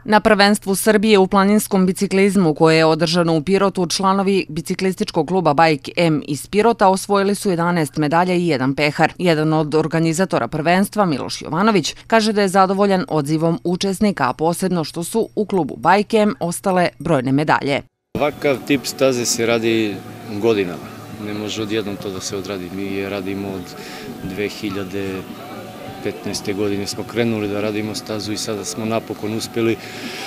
Na prvenstvu Srbije u planinskom biciklizmu koje je održano u Pirotu, članovi biciklističkog kluba Bike M iz Pirota osvojili su 11 medalja i 1 pehar. Jedan od organizatora prvenstva, Miloš Jovanović, kaže da je zadovoljan odzivom učesnika, a posebno što su u klubu Bike M ostale brojne medalje. Ovakav tip staze se radi godinama. Ne može odjednom to da se odradi. Mi je radimo od 2015. godine smo krenuli da radimo stazu i sada smo napokon uspjeli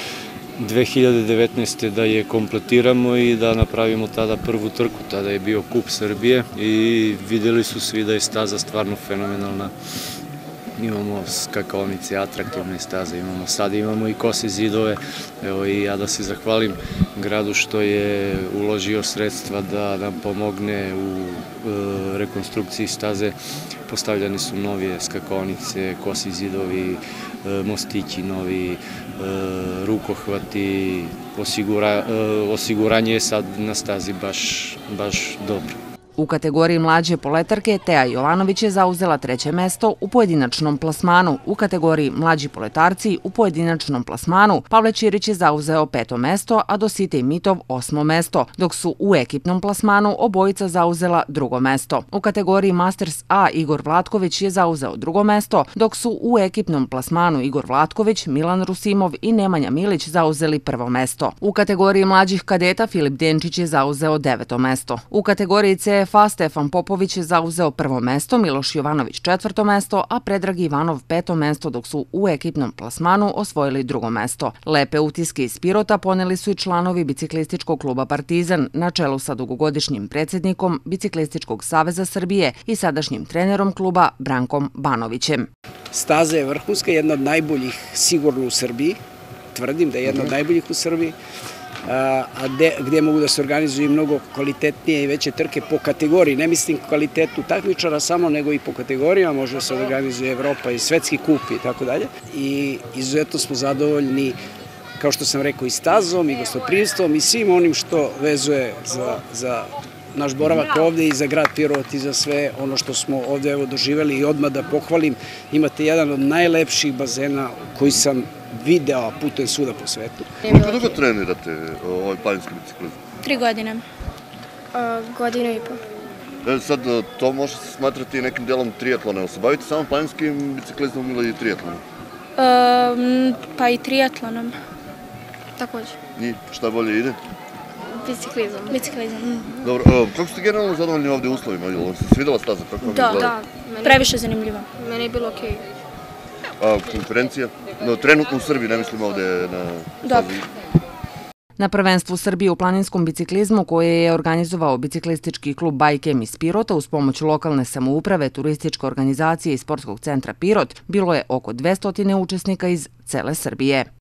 2019. da je kompletiramo i da napravimo tada prvu trku. Tada je bio Kup Srbije i vidjeli su svi da je staza stvarno fenomenalna. Imamo skakaonice, atraktivne staze, sad imamo i kose zidove. Evo i ja da se zahvalim gradu što je uložio sredstva da nam pomogne u rekonstrukciji staze. Postavljane su nove skakaonice, kosi zidovi, mostići novi, rukohvati, osiguranje je sad na stazi baš dobro. U kategoriji mlađe poletarke Teja Jovanović je zauzela 3. mesto u pojedinačnom plasmanu. U kategoriji mlađi poletarci u pojedinačnom plasmanu Pavle Ćirić je zauzeo 5. mesto, a Dositej Mitov 8. mesto, dok su u ekipnom plasmanu obojica zauzela 2. mesto. U kategoriji Masters A Igor Vlatković je zauzeo 2. mesto, dok su u ekipnom plasmanu Igor Vlatković, Milan Rusimov i Nemanja Milić zauzeli 1. mesto. U kategoriji mlađih kadeta Filip Denčić je zauzeo 9. mesto. U kategoriji CF Stefan Popović je zauzeo 1. mesto, Miloš Jovanović 4. mesto, a Predrag Ivanov 5. mesto, dok su u ekipnom plasmanu osvojili 2. mesto. Lepe utiske iz Pirota poneli su i članovi biciklističkog kluba Partizan na čelu sa dugogodišnjim predsjednikom Biciklističkog saveza Srbije i sadašnjim trenerom kluba Brankom Banovićem. Staza je vrhunska, jedna od najboljih sigurno u Srbiji, tvrdim da je jedna od najboljih u Srbiji, a gdje mogu da se organizuju mnogo kvalitetnije i veće trke po kategoriji. Ne mislim kvalitetu takmičara samo, nego i po kategorijama. Može da se organizuje Evropa i svetski kup i tako dalje. I izuzetno smo zadovoljni, kao što sam rekao, i stazom, i gostoprimstvom i svim onim što vezuje za naš boravak ovde i za grad Pirot i za sve ono što smo ovde doživeli. I odmah da pohvalim, imate jedan od najlepših bazena koji sam video putem svuda po svetu. Koliko dugo trenirate ovaj planinski biciklizam? 3 godine. Godinu i po. Sad, to može se smatrati nekim delom trijatlona. Se bavite samo planinskim biciklizmom ili triatlonom? Pa i triatlonom. Također. I šta bolje ide? Biciklizam. Dobro, kako ste generalno zadovoljni ovdje uslovima? Ili se svidjela staza? Da, previše zanimljiva. Meni je bilo okej. Konkurencija? Trenutno u Srbiji, ne mislim ovdje na stazi. Na prvenstvu Srbije u planinskom biciklizmu koje je organizovao biciklistički klub Bike M iz Pirota uz pomoć lokalne samouprave, turističke organizacije i sportskog centra Pirot bilo je oko 200 učesnika iz cele Srbije.